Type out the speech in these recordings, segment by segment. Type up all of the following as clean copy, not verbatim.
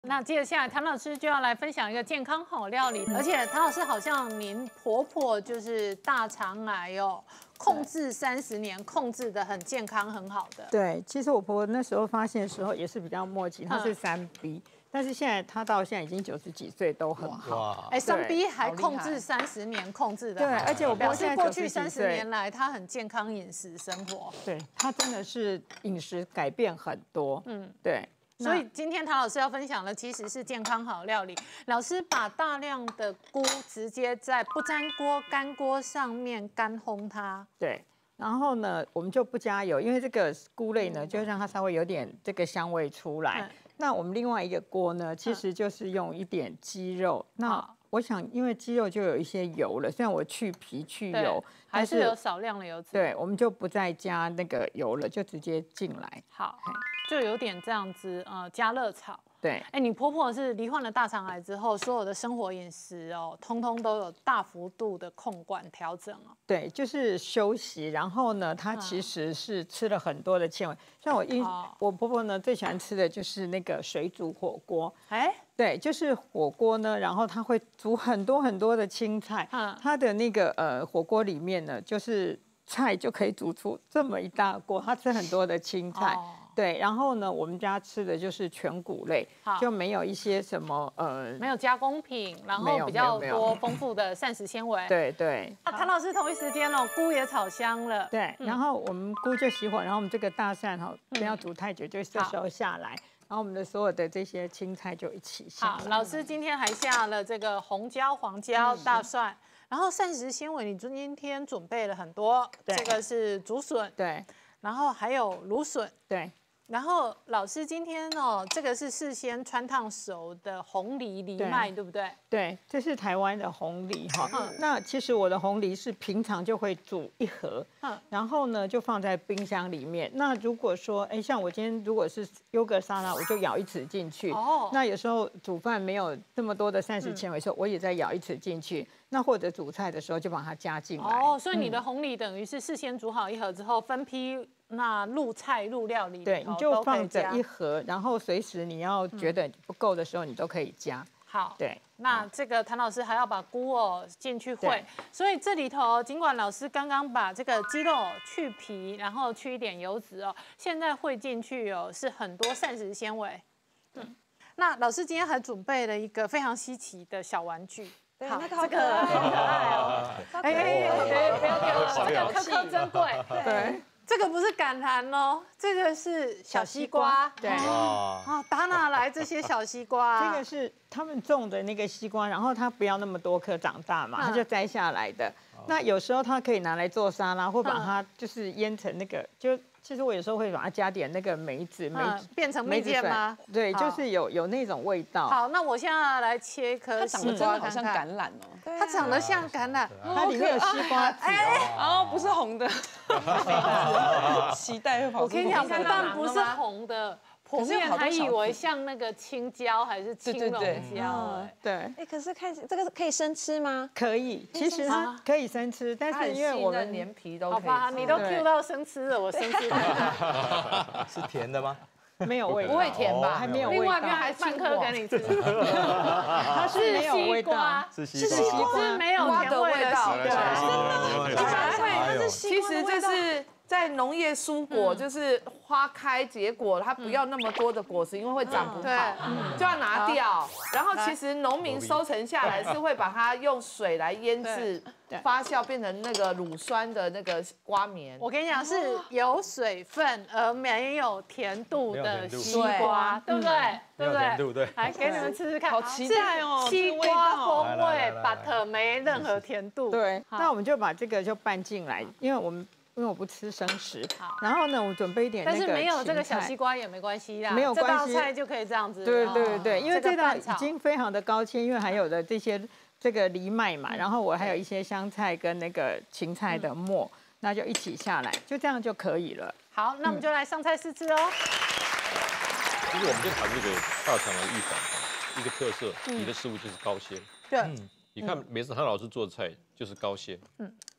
那接下来唐老师就要来分享一个健康好料理，而且唐老师好像您婆婆就是大肠癌哦，控制30年，控制的很健康很好的。 对，其实我婆婆那时候发现的时候也是比较末期，她是3B，但是现在她到现在已经90几岁都很好。 哎，3B还控制30年，控制的。 对，而且我表示过去 90几 30 岁年来她很健康饮食生活。 对，她真的是饮食改变很多。对。 所以今天唐老师要分享的其实是健康好料理。老师把大量的菇直接在不粘锅、干锅上面干烘它。 对，然后呢，我们就不加油，因为这个菇类呢，就让它稍微有点这个香味出来。那我们另外一个锅呢，其实就是用一点鸡肉。那我想，因为鸡肉就有一些油了，虽然我去皮去油， 还是有少量的油脂。 对，我们就不再加那个油了，就直接进来。 好，就有点这样子，加热炒。 对， 哎，你婆婆是罹患了大肠癌之后，所有的生活饮食哦，通通都有大幅度的控管调整哦。 对，就是休息，然后呢，她其实是吃了很多的纤维。像我婆婆呢，最喜欢吃的就是那个水煮火锅。哎，对，就是火锅呢，然后她会煮很多很多的青菜。她的那个火锅里面呢，就是菜就可以煮出这么一大锅。她吃很多的青菜。对，然后呢，我们家吃的就是全谷类，就没有一些什么没有加工品，然后比较多丰富的膳食纤维。 对对。 唐老师同一时间哦，菇也炒香了。 对，然后我们菇就熄火，然后我们这个大蒜哈不要煮太久，就这时候下来，然后我们的所有的这些青菜就一起下来。 好，老师今天还下了这个红椒、黄椒、大蒜，然后膳食纤维你今天准备了很多，这个是竹笋， 对， 然后还有芦笋， 对。 然后老师今天哦，这个是事先汆烫熟的红梨藜麦，对不对？ 对，这是台湾的红梨哈。那其实我的红梨是平常就会煮1盒，然后呢就放在冰箱里面。那如果说，哎，像我今天如果是优格沙拉，我就舀1匙进去。那有时候煮饭没有这么多的膳食纤维的时候，我也再舀1匙进去。那或者煮菜的时候就把它加进来。 所以你的红梨等于是事先煮好1盒之后分批。那入菜入料理， 对，你就放着1盒，然后随时你要觉得不够的时候，你都可以加。 好， 对。 那这个谭老师还要把菇哦进去烩，所以这里头尽管老师刚刚把这个鸡肉去皮，然后去一点油脂哦，现在烩进去哦是很多膳食纤维。那老师今天还准备了一个非常稀奇的小玩具。 好， 这个好可爱哦！不要丢了，这个颗颗珍贵。对。这个不是橄榄哦，这个是小西瓜。 对， 打哪来这些小西瓜？ 这个是他们种的那个西瓜，然后它不要那么多颗长大嘛，它就摘下来的。那有时候它可以拿来做沙拉，或把它就是腌成那个，就其实我有时候会把它加点那个梅子， 变成蜜饯吗？ 对，就是有那种味道。 好，那我现在来切一颗西瓜， 好像橄榄哦， 它长得像橄榄， 它里面有西瓜籽哦，不是红的，期待会跑出。 我跟你讲，不但不是红的。我之前还以为像那个青椒还是青龙椒， 对。 哎，可是看这个可以生吃吗？ 可以，其实它可以生吃，但是因为我们连皮都可以。 好吧，你都 Q 到生吃了，我生吃是甜的吗？ 没有味道， 不会甜吧？ 还没有味道。 另外一边还半颗给你吃， 它是没有味道， 是西瓜， 是没有甜味的西瓜， 其实这是。在农业蔬果，就是花开结果，它不要那么多的果实，因为会长不好，就要拿掉。然后其实农民收成下来是会把它用水来腌制、发酵，变成那个乳酸的那个瓜棉。 我跟你讲，是有水分而没有甜度的西瓜，对不对？对不对？ 对不对？ 来给你们吃吃看， 好期待哦！ 西瓜风味 ，but 没任何甜度。 对，那我们就把这个就拌进来，因为我不吃生食，然后呢，我准备一点那个芹菜， 但是没有这个小西瓜也没关系啦， 没有关系， 这道菜就可以这样子。 对，因为这道已经非常的高纤，因为还有的这些这个藜麦嘛，然后我还有一些香菜跟那个芹菜的末，那就一起下来，就这样就可以了。 好，那我们就来上菜试吃哦。 其实我们就谈这个大肠癌预防一个特色，你的食物就是高纤。 对， 你看每次韩老师做的菜就是高纤，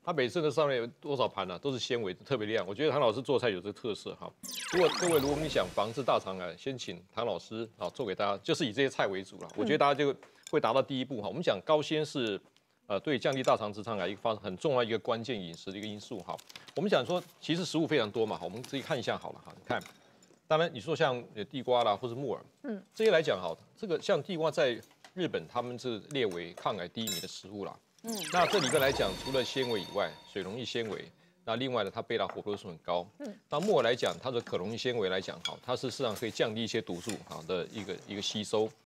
它每次的上面有多少盘呢？都是纤维，特别亮。我觉得唐老师做菜有这个特色哈。各位如果你想防治大肠癌，先请唐老师做给大家，就是以这些菜为主了。我觉得大家就会达到第一步哈。我们讲高纤是对降低大肠直肠癌很重要一个关键饮食的一个因素哈。我们讲说，其实食物非常多嘛，我们自己看一下好了哈。你看，当然你说像地瓜啦，或是木耳，这些来讲好，这个像地瓜在日本他们是列为抗癌第1名的食物啦。那这里边来讲，除了纤维以外，水溶液纤维，那另外呢，它贝塔胡萝卜素很高。那木耳来讲，它的可溶液纤维来讲，它是事实上可以降低一些毒素的一个吸收。